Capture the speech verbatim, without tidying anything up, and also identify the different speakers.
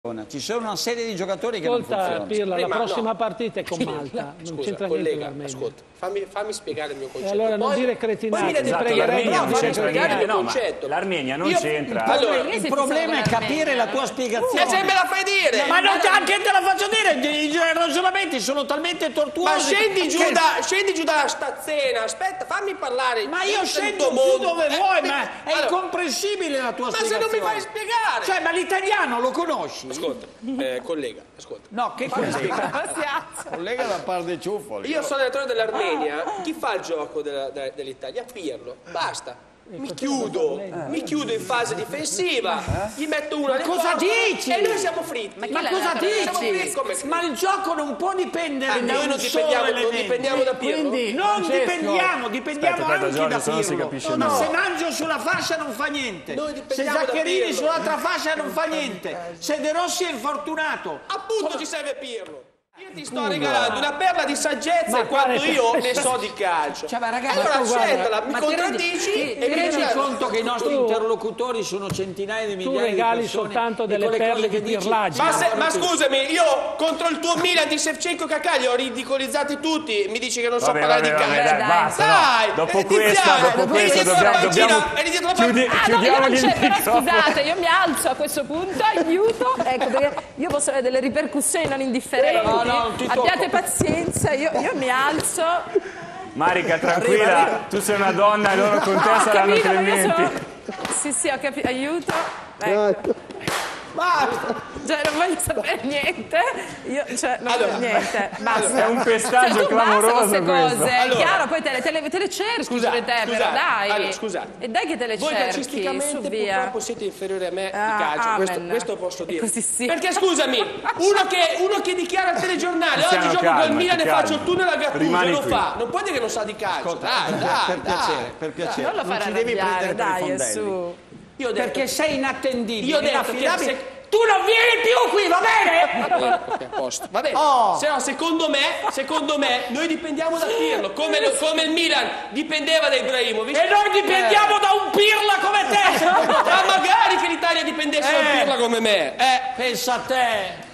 Speaker 1: Ci sono una serie di giocatori che
Speaker 2: ascolta,
Speaker 1: non funzionano.
Speaker 2: Pirla, la
Speaker 3: Prima,
Speaker 2: prossima
Speaker 3: no.
Speaker 2: partita è con Malta, non
Speaker 3: Scusa,
Speaker 2: c'entra niente
Speaker 3: collega,
Speaker 2: l'Armenia.
Speaker 3: ascolta, fammi, fammi spiegare il mio concetto.
Speaker 2: E allora non
Speaker 3: poi,
Speaker 2: dire cretinate,
Speaker 3: poi mi
Speaker 2: ti
Speaker 3: esatto,
Speaker 2: pregherei
Speaker 3: no,
Speaker 2: non
Speaker 3: fammi
Speaker 2: dire
Speaker 3: spiegare il mio
Speaker 4: no,
Speaker 3: concetto.
Speaker 4: L'Armenia non
Speaker 3: Io-
Speaker 4: c'entra.
Speaker 3: Allora,
Speaker 1: il problema è capire la tua spiegazione.
Speaker 3: E se me la fai dire?
Speaker 1: Ma non te, anche te la faccio dire, i ragionamenti sono talmente tortuosi.
Speaker 3: Ma scendi giù,
Speaker 1: che-
Speaker 3: da, scendi giù dalla stazzena, aspetta, fammi parlare.
Speaker 1: Ma io
Speaker 3: Tutto
Speaker 1: scendo giù
Speaker 3: mondo.
Speaker 1: dove
Speaker 3: Eh,
Speaker 1: vuoi,
Speaker 3: eh,
Speaker 1: ma è
Speaker 3: allora,
Speaker 1: incomprensibile la tua
Speaker 3: Ma se
Speaker 1: spiegazione.
Speaker 3: non mi fai spiegare.
Speaker 1: Cioè, ma l'italiano lo conosci?
Speaker 3: Ascolta, eh, collega, ascolta.
Speaker 1: No, che collega?
Speaker 5: Collega da par dei ciuffoli.
Speaker 3: Io sono allenatore dell'Armenia, chi fa il gioco della- de- dell'Italia? Pirlo, basta. Mi chiudo, mi chiudo in fase difensiva, gli metto una alle
Speaker 1: Cosa
Speaker 3: cosce
Speaker 1: dici?
Speaker 3: e noi siamo fritti.
Speaker 1: Ma cosa
Speaker 3: fritti
Speaker 1: dici?
Speaker 3: come-
Speaker 1: Ma il gioco non può dipendere
Speaker 3: Ah,
Speaker 1: da
Speaker 3: noi
Speaker 1: un
Speaker 3: non
Speaker 1: solo
Speaker 3: dipendiamo, non
Speaker 1: elemento.
Speaker 3: dipendiamo da Pirlo.
Speaker 1: Quindi non dipendiamo, dipendiamo
Speaker 4: Aspetta, aspetta,
Speaker 1: anche
Speaker 4: Giorgio,
Speaker 1: da
Speaker 4: se no si
Speaker 1: Pirlo.
Speaker 4: capisce
Speaker 1: ma
Speaker 4: nulla.
Speaker 1: se Mangio sulla fascia non fa niente,
Speaker 3: Noi
Speaker 1: se
Speaker 3: dipendiamo da
Speaker 1: Zaccherini
Speaker 3: Pirlo.
Speaker 1: sull'altra fascia non fa niente, se De Rossi è infortunato.
Speaker 3: Appunto ci serve Pirlo. Io ti sto regalando una perla di saggezza
Speaker 2: Ma
Speaker 3: in quanto
Speaker 2: quale-
Speaker 3: io ne so di calcio.
Speaker 1: Cioè, ma ragazzi,
Speaker 3: allora
Speaker 1: ma tu guarda,
Speaker 3: scettala, mi
Speaker 1: ma ti
Speaker 3: contraddici
Speaker 1: rendi-
Speaker 3: e
Speaker 1: ti
Speaker 3: mi
Speaker 1: rendi
Speaker 3: dici
Speaker 1: conto che i nostri
Speaker 2: Tu-
Speaker 1: interlocutori sono centinaia di migliaia di
Speaker 2: regali
Speaker 1: persone
Speaker 2: soltanto
Speaker 1: e
Speaker 2: delle
Speaker 1: con le
Speaker 2: perle
Speaker 1: cose che
Speaker 2: di
Speaker 1: dici-
Speaker 2: pirlaggio.
Speaker 3: Ma, se- ma scusami, io contro il tuo Milan di Shevchenko e Kakà li ho ridicolizzati tutti, mi dici che non so
Speaker 4: Vabbè,
Speaker 3: parlare
Speaker 4: vabbè,
Speaker 3: di
Speaker 4: vabbè,
Speaker 3: calcio.
Speaker 4: dai, basta, no.
Speaker 3: Dai,
Speaker 4: Dopo
Speaker 3: eri
Speaker 4: questa,
Speaker 3: Tiziano,
Speaker 4: dopo
Speaker 3: eri
Speaker 4: questa
Speaker 3: dietro la
Speaker 4: dobbiamo-
Speaker 3: panchina,
Speaker 4: dobbiamo-
Speaker 3: eri dietro la
Speaker 4: chiudi-
Speaker 3: panchina.
Speaker 6: Ah no, io
Speaker 4: chiudiamo
Speaker 6: non
Speaker 4: il
Speaker 6: c'è, però
Speaker 4: microfono.
Speaker 6: scusate, io mi alzo a questo punto, aiuto, ecco perché io posso avere delle ripercussioni non indifferenti.
Speaker 1: No, no, non ti tocco.
Speaker 6: Abbiate pazienza, io, io mi alzo.
Speaker 4: Marica, tranquilla, tu sei una donna e loro con te
Speaker 6: Ho
Speaker 4: saranno
Speaker 6: capito, ma io
Speaker 4: clementi.
Speaker 6: sono... Sì, sì, ho capito, aiuto. Ecco.
Speaker 1: Basta!
Speaker 6: Cioè, non voglio sapere niente. Io, cioè, non
Speaker 3: Allora,
Speaker 6: voglio niente. Basta.
Speaker 4: È un pestaggio
Speaker 6: Cioè, tu
Speaker 4: clamoroso
Speaker 6: basta con queste
Speaker 4: questo.
Speaker 6: cose,
Speaker 3: Allora.
Speaker 6: è chiaro, poi te le, te le, te le cerchi
Speaker 3: Scusate,
Speaker 6: pure te, però
Speaker 3: scusate,
Speaker 6: dai.
Speaker 3: allora, scusate.
Speaker 6: E dai che te le
Speaker 3: Voi
Speaker 6: cerchi,
Speaker 3: calcisticamente
Speaker 6: su via.
Speaker 3: purtroppo siete inferiori a me di
Speaker 6: Ah,
Speaker 3: calcio, questo,
Speaker 6: amen.
Speaker 3: questo posso
Speaker 6: E
Speaker 3: dire.
Speaker 6: così sì.
Speaker 3: Perché scusami, uno che, uno che dichiara al telegiornale, oggi
Speaker 4: Cristiano,
Speaker 3: gioco col
Speaker 4: calmati,
Speaker 3: Milan e
Speaker 4: calma.
Speaker 3: faccio il tunnel a Gattuso,
Speaker 4: Rimani
Speaker 3: lo
Speaker 4: qui.
Speaker 3: fa, non puoi dire che non sa di calcio, dai, dai,
Speaker 1: per
Speaker 3: dai.
Speaker 1: piacere, per piacere.
Speaker 6: Non lo farà
Speaker 1: ci devi
Speaker 6: arrabbiare,
Speaker 1: prendere per i
Speaker 6: dai, è
Speaker 1: fondelli.
Speaker 6: su.
Speaker 3: Io ho detto,
Speaker 1: Perché sei inattendibile,
Speaker 3: Io ho detto che
Speaker 1: inaffidabile.
Speaker 3: se-
Speaker 1: Tu non vieni più qui, va bene?
Speaker 3: ok, a posto. Va bene.
Speaker 1: Oh.
Speaker 3: Se no, secondo me, secondo me, noi dipendiamo da Pirlo, come, lo- come il Milan dipendeva da Ibrahimovic.
Speaker 1: E noi dipendiamo da un pirla come te!
Speaker 3: Ma magari che l'Italia dipendesse da un
Speaker 1: Eh.
Speaker 3: Pirlo come me. Eh.
Speaker 1: Pensa a te!